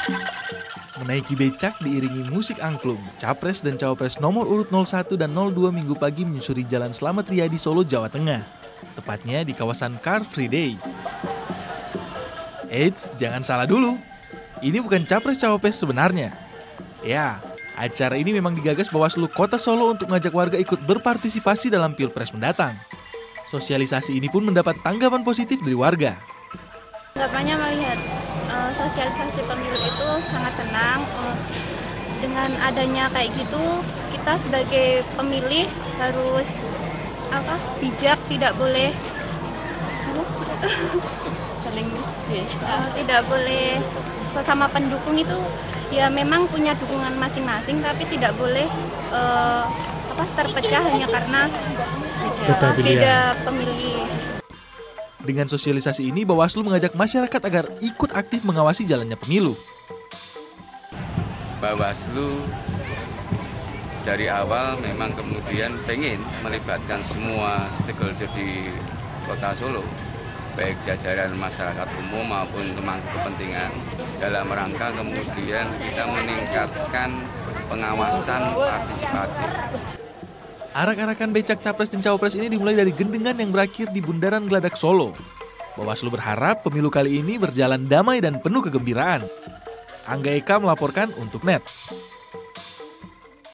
Menaiki becak diiringi musik angklung, Capres dan Cawapres nomor urut 01 dan 02 Minggu pagi menyusuri Jalan Slamet Riyadi Solo, Jawa Tengah. Tepatnya di kawasan Car Free Day. Eits, jangan salah dulu. Ini bukan Capres Cawapres sebenarnya. Ya, acara ini memang digagas Bawaslu Kota Solo untuk mengajak warga ikut berpartisipasi dalam Pilpres mendatang. Sosialisasi ini pun mendapat tanggapan positif dari warga. Tanggapannya melihat sosialisasi pemilu itu sangat senang. Dengan adanya kayak gitu, kita sebagai pemilih harus bijak, tidak boleh tidak boleh sesama pendukung itu ya memang punya dukungan masing-masing, tapi tidak boleh terpecah hanya karena beda pemilih. Dengan sosialisasi ini, Bawaslu mengajak masyarakat agar ikut aktif mengawasi jalannya pemilu. Bawaslu dari awal memang kemudian pengen melibatkan semua stakeholder di Kota Solo, baik jajaran masyarakat umum maupun pemangku kepentingan, dalam rangka kemudian kita meningkatkan pengawasan partisipatif. Arak-arakan becak Capres dan Cawapres ini dimulai dari gendengan yang berakhir di Bundaran Geladak Solo. Bawaslu berharap pemilu kali ini berjalan damai dan penuh kegembiraan. Angga Eka melaporkan untuk NET.